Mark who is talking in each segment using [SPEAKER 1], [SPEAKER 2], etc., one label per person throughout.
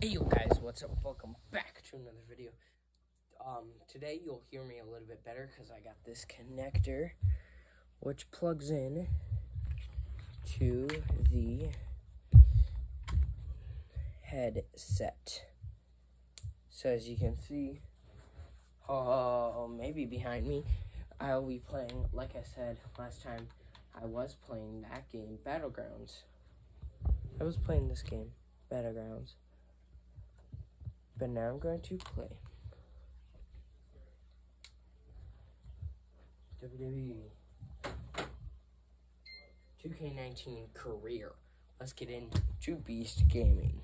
[SPEAKER 1] Hey you guys, what's up? Welcome back to another video. Today you'll hear me a little bit better because I got this connector which plugs in to the headset. So as you can see, maybe behind me, I'll be playing, like I said last time, I was playing that game, Battlegrounds. I was playing this game, Battlegrounds. But now I'm going to play WWE 2K19 Career. Let's get into Beast Gaming.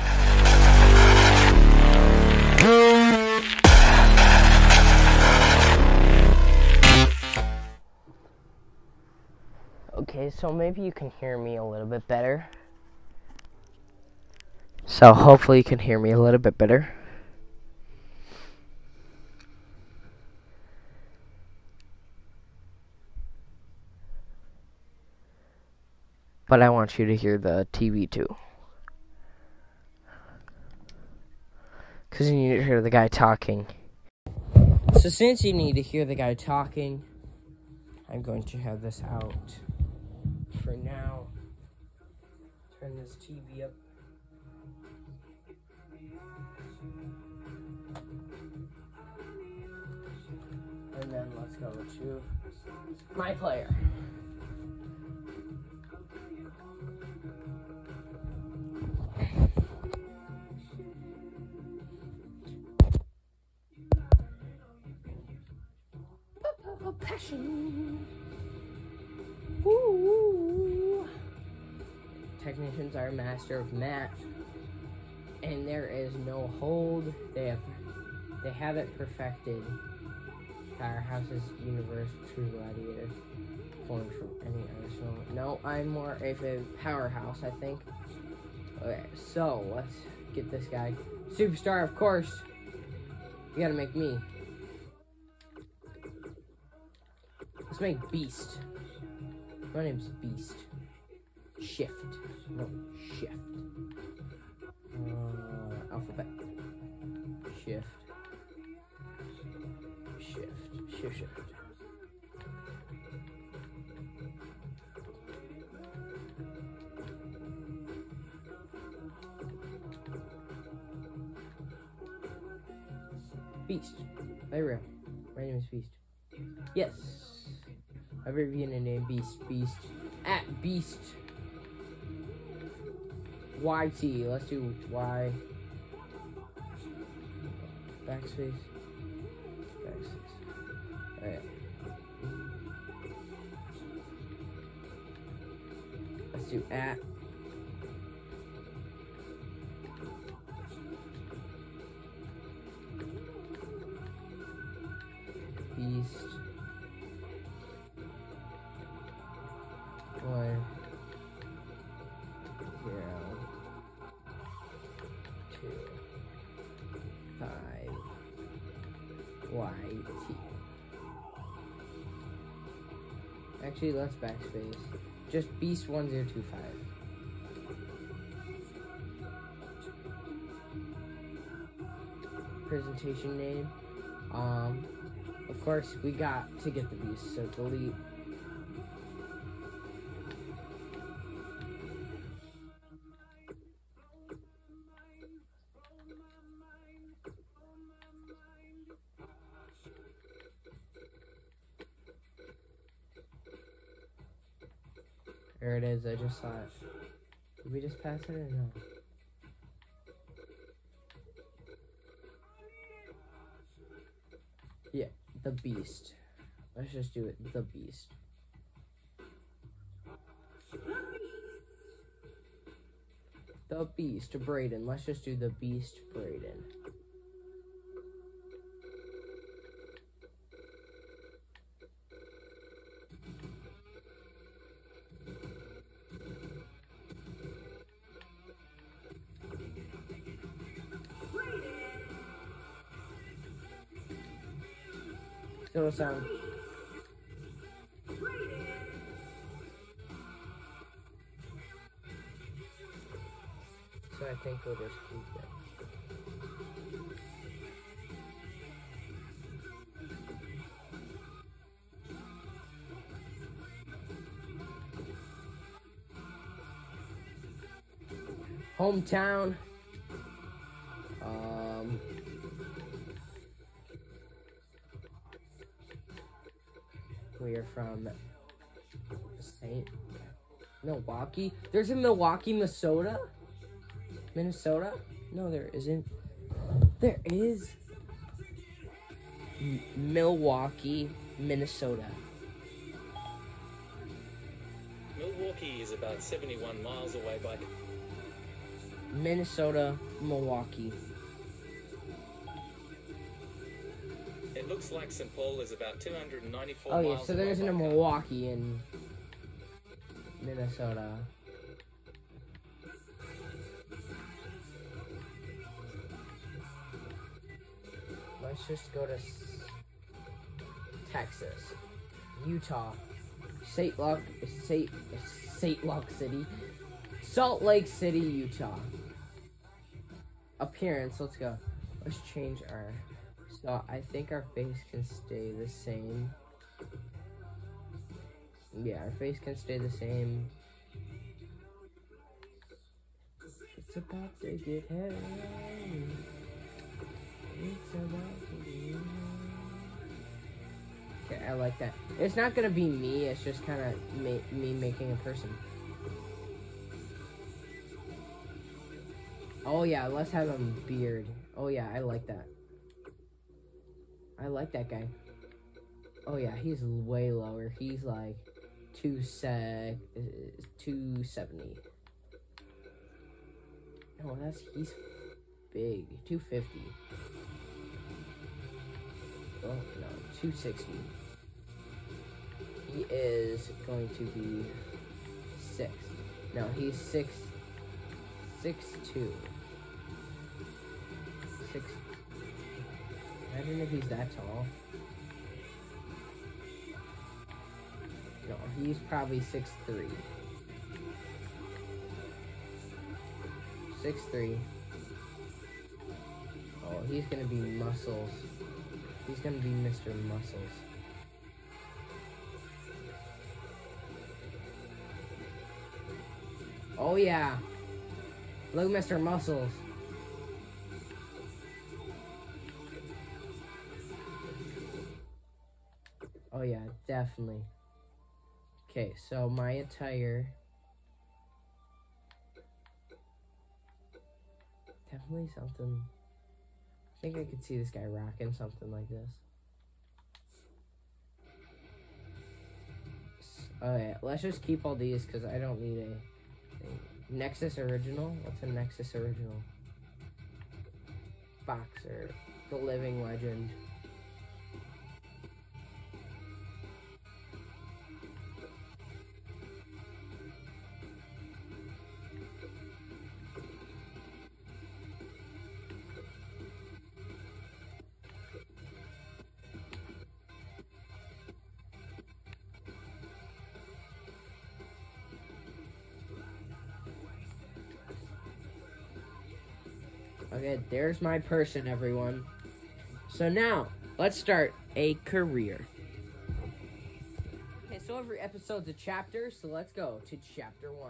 [SPEAKER 1] Okay, so maybe you can hear me a little bit better. So hopefully you can hear me a little bit better. But I want you to hear the TV too. Because you need to hear the guy talking. So since you need to hear the guy talking, I'm going to have this out for now. Turn this TV up. And then let's go to my player. Passion. Woo. Technicians are master of math, and there is no hold. They have it perfected. Powerhouse's universe, true gladiator, formed from any arsenal. No, I'm more of a powerhouse, I think. Okay, so let's get this guy. Superstar, of course. You gotta make me. Let's make Beast. My name's Beast. Shift. No, Shift. Alphabet. Shift. Shift. Beast. Very real. My name is Beast. Yes. I've ever been a name Beast. At Beast. YT. Let's do Y. Backspace. Alright. Let's do at. Beast. 1 0 2 5 YT. Actually, let's backspace. Just Beast 1025. Presentation name. Of course, we got to get the Beast, so delete. There it is, I just saw it. Did we just pass it or no? Yeah, the Beast. Let's just do it, the Beast. The Beast, Brayden. Let's just do the Beast, Brayden. Still sound. So I think we'll just keep it. Hometown. We are from St. Milwaukee. There's a Milwaukee, Minnesota? Minnesota? No, there isn't. There is. Milwaukee, Minnesota.
[SPEAKER 2] Milwaukee is about 71 miles away by...
[SPEAKER 1] Minnesota, Milwaukee.
[SPEAKER 2] It looks like St. Paul is about 294
[SPEAKER 1] miles.
[SPEAKER 2] Oh
[SPEAKER 1] yeah, so there isn't a Milwaukee in Minnesota. Let's just go to Texas, Utah, Salt Lake City, Utah. Appearance, let's go. Let's change our... So I think our face can stay the same. Yeah, our face can stay the same. It's about to get heavy. It's about to get heavy. Okay, I like that. It's not gonna be me, it's just kind of me making a person. Oh yeah, let's have a beard. Oh yeah, I like that. I like that guy. Oh yeah, he's way lower. He's like 270. No, he's big. 250. Oh no, 260. He is going to be 6. No, he's 6'2". 6. Imagine if he's that tall. No, he's probably 6'3". 6'3". Oh, he's gonna be muscles. He's gonna be Mr. Muscles. Oh yeah. Look, Mr. Muscles. Oh yeah, definitely. Okay, so my attire. Definitely something. I think I could see this guy rocking something like this. Oh yeah, let's just keep all these because I don't need a Nexus Original. What's a Nexus Original? Boxer, the living legend. Okay, there's my person, everyone. So now, let's start a career. Okay, so every episode's a chapter, so let's go to chapter 1.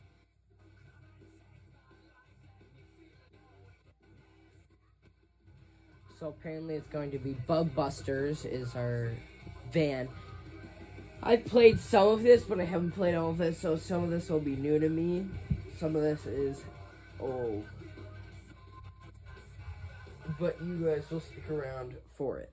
[SPEAKER 1] So apparently it's going to be Bug Busters is our van. I've played some of this, but I haven't played all of this, so some of this will be new to me. Some of this is old. But you guys will stick around for it.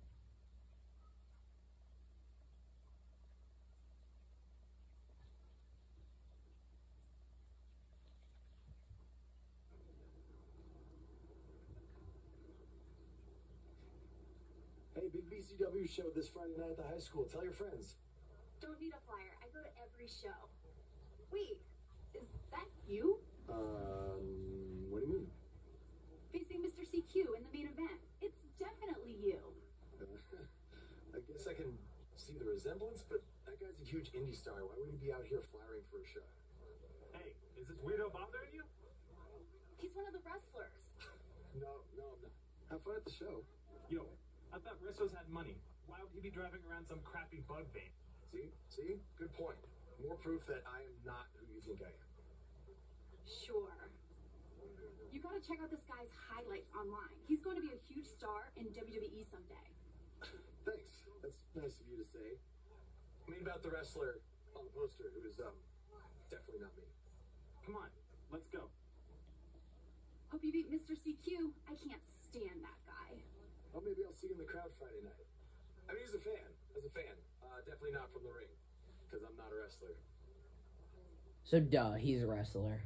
[SPEAKER 3] Hey, big BCW show this Friday night at the high school. Tell your friends.
[SPEAKER 4] Don't need a flyer. I go to every show. Wait, is that you?
[SPEAKER 3] What do you mean?
[SPEAKER 4] Facing Mr. CQ in the main event. It's definitely you.
[SPEAKER 3] I guess I can see the resemblance, but that guy's a huge indie star. Why would he be out here flyering for a show?
[SPEAKER 5] Hey, is this weirdo bothering you?
[SPEAKER 4] He's one of the wrestlers.
[SPEAKER 3] No, I'm not. Have fun at the show.
[SPEAKER 5] Yo, I thought Rissos had money. Why would he be driving around some crappy bug van?
[SPEAKER 3] See? Good point. More proof that I am not who you think I am.
[SPEAKER 4] Sure. You gotta check out this guy's highlights online. He's going to be a huge star in WWE someday.
[SPEAKER 3] Thanks. That's nice of you to say. I mean about the wrestler on the poster who is, definitely not me.
[SPEAKER 5] Come on, let's go.
[SPEAKER 4] Hope you beat Mr. CQ. I can't stand that guy.
[SPEAKER 3] Well, maybe I'll see you in the crowd Friday night. I mean, as a fan. Definitely not from the ring. Because I'm not a wrestler.
[SPEAKER 1] So, duh, he's a wrestler.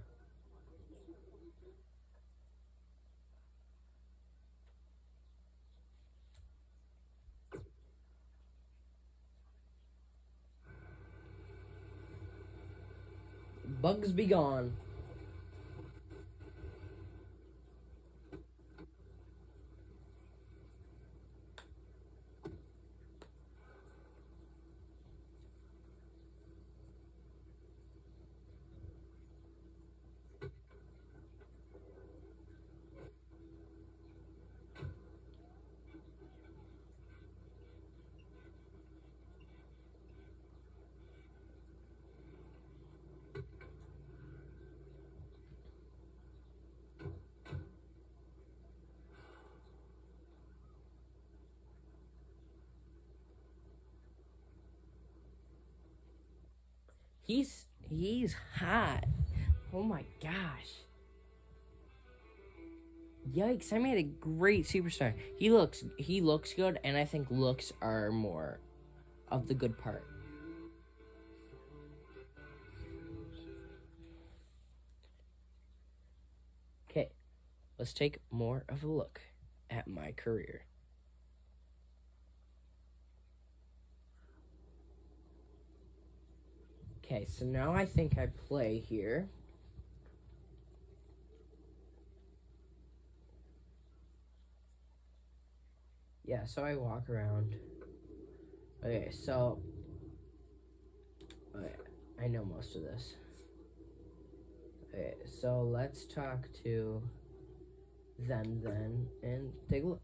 [SPEAKER 1] Bugs be gone. He's hot. Oh my gosh. Yikes, I made a great superstar. He looks good, and I think looks are more of the good part. Okay, let's take more of a look at my career. Okay, so now I think I play here. Yeah, so I walk around. Okay, so I know most of this. Okay, so let's talk to them then and take a look.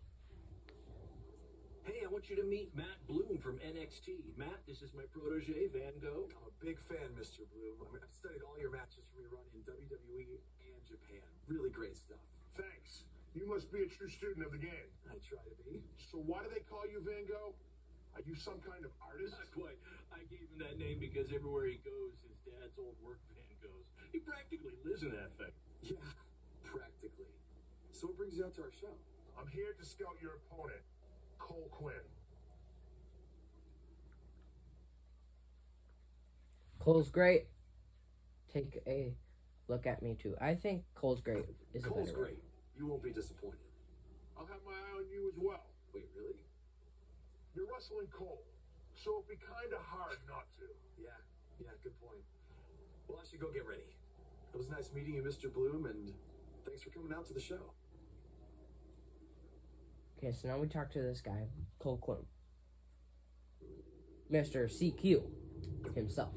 [SPEAKER 6] Hey, I want you to meet Matt Bloom from NXT. Matt, this is my protege, Van Gogh.
[SPEAKER 3] I'm a big fan, Mr. Bloom. I mean, I've studied all your matches from your run in WWE and Japan. Really great stuff.
[SPEAKER 7] Thanks. You must be a true student of the game.
[SPEAKER 3] I try to be.
[SPEAKER 7] So why do they call you Van Gogh? Are you some kind of artist?
[SPEAKER 6] Not quite. I gave him that name because everywhere he goes, his dad's old work van goes. He practically lives in that thing.
[SPEAKER 3] Yeah, practically. So what brings you out to our show?
[SPEAKER 7] I'm here to scout your opponent, Cole Quinn.
[SPEAKER 1] Cole's great. Take a look at me too. I think Cole's great is a
[SPEAKER 3] Cole's
[SPEAKER 1] better
[SPEAKER 3] great. You won't be disappointed.
[SPEAKER 7] I'll have my eye on you as well.
[SPEAKER 3] Wait, really?
[SPEAKER 7] You're wrestling Cole, so it'd be kind of hard not to.
[SPEAKER 3] Yeah, good point. Well, I should go get ready. It was nice meeting you, Mr. Bloom, and thanks for coming out to the show.
[SPEAKER 1] Okay, so now we talk to this guy, Cole Quinn. Mr. CQ himself.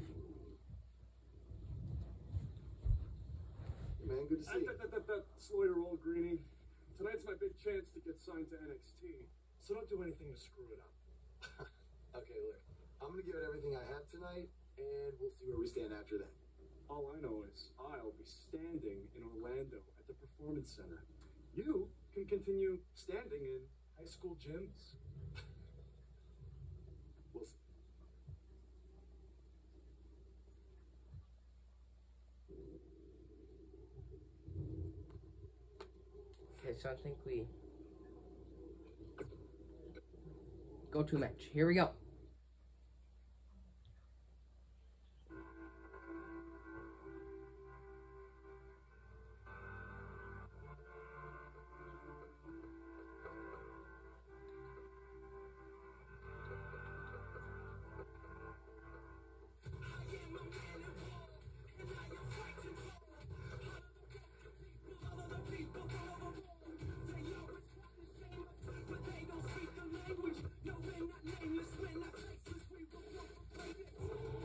[SPEAKER 3] Man, good to see you.
[SPEAKER 5] Slow your roll, Greenie. Tonight's my big chance to get signed to NXT, so don't do anything to screw it up.
[SPEAKER 3] Okay, look. I'm going to give it everything I have tonight, and we'll see where we stand after that.
[SPEAKER 5] All I know is I'll be standing in Orlando at the Performance Center. You can continue standing in high school gyms.
[SPEAKER 3] We'll see.
[SPEAKER 1] Okay, so I think we go to a match. Here we go.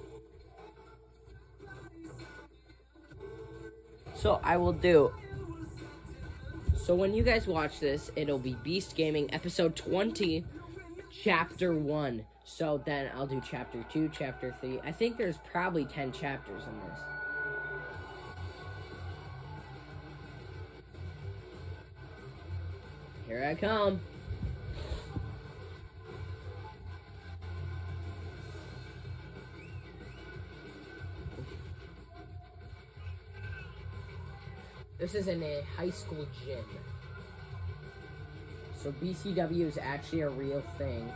[SPEAKER 1] So I will do So when you guys watch this, it'll be Beast Gaming episode 20, chapter 1. So then I'll do chapter 2, chapter 3. I think there's probably 10 chapters in this. Here I come. This is in a high school gym. So BCW is actually a real thing,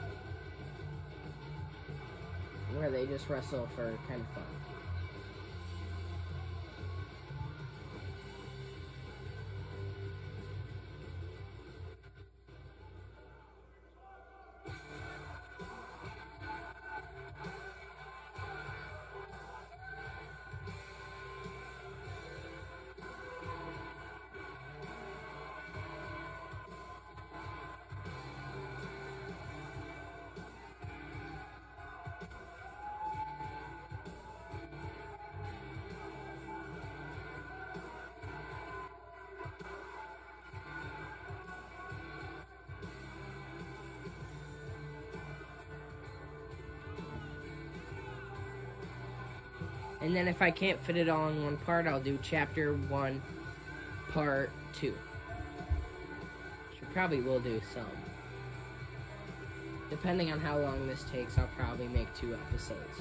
[SPEAKER 1] where they just wrestle for kind of fun. And then if I can't fit it all in one part, I'll do chapter 1, part 2. Which I probably will do some. Depending on how long this takes, I'll probably make 2 episodes.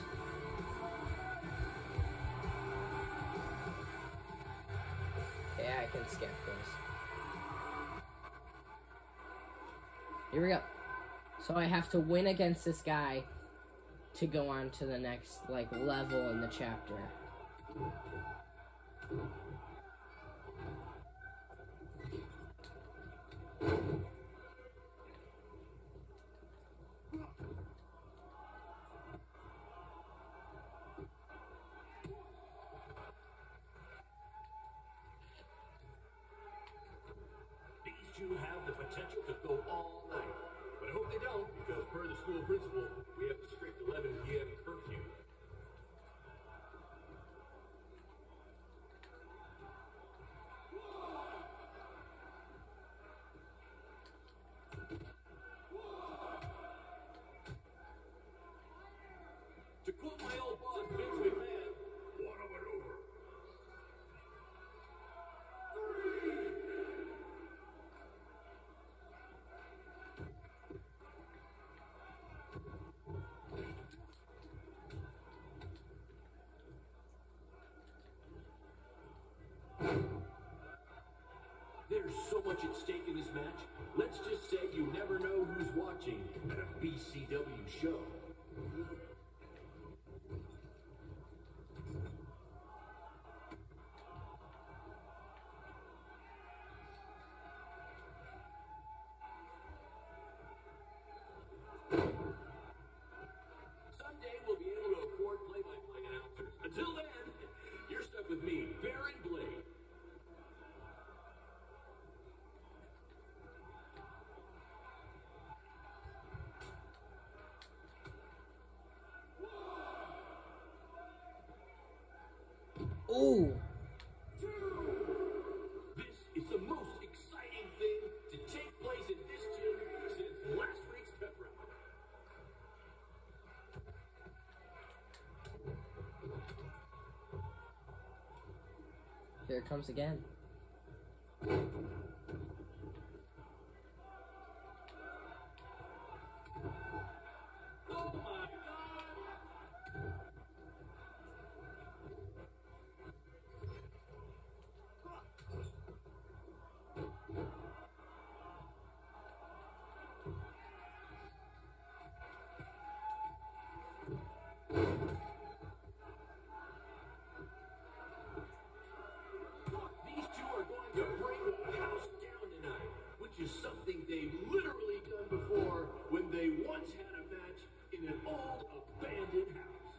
[SPEAKER 1] Yeah, I can skip this. Here we go. So I have to win against this guy to go on to the next, level in the chapter.
[SPEAKER 6] These two have the potential to go all night. But I hope they don't, because per the school principal, we have a strict 11 p.m. curfew. To quote my old boss, Vince McMahon, one of it over. There's so much at stake in this match. Let's just say you never know who's watching at a BCW show. Someday we'll be able to afford play-by-play announcers. Until then, you're stuck with me, Baron Blade.
[SPEAKER 1] Ooh!
[SPEAKER 6] This is the most exciting thing to take place in this gym since last week's pep rally.
[SPEAKER 1] Here it comes again.
[SPEAKER 6] Oh my God! These two are going to bring the house down tonight, which is something they've literally done before when they once had a match in an old abandoned house.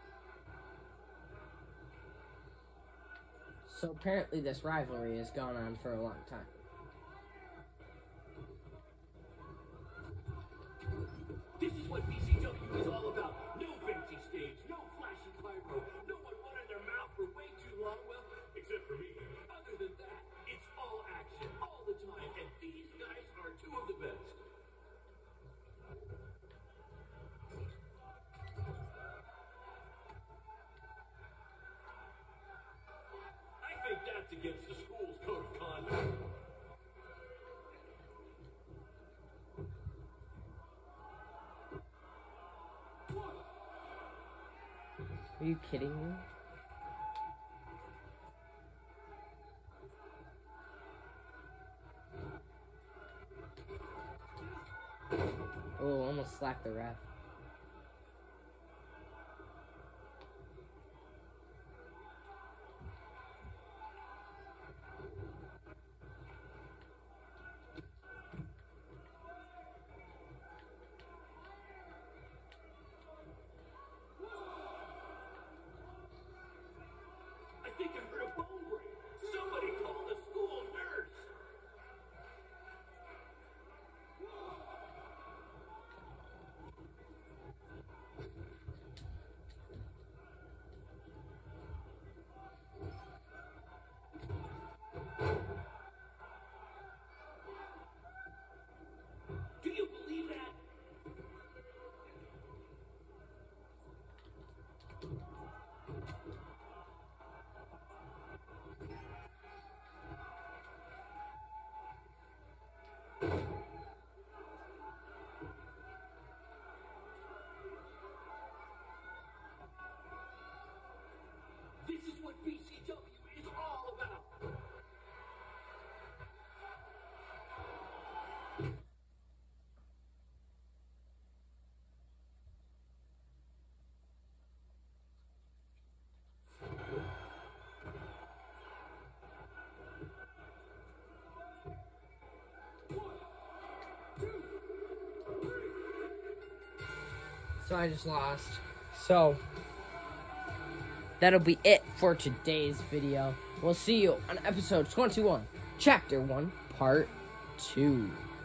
[SPEAKER 1] So apparently this rivalry has gone on for a long time.
[SPEAKER 6] This is what BCW is all about. No fancy stage, no flashy pyro, no one wanted their mouth for way too long. Well, except for me. Other than that, it's all action, all the time.
[SPEAKER 1] Are you kidding me? Oh, almost slapped the ref.
[SPEAKER 6] I think I heard a bone break. Somebody call the school nurse. Do you believe that? This is what BCW is all about.
[SPEAKER 1] So I just lost. So that'll be it for today's video. We'll see you on episode 21, chapter 1, part 2.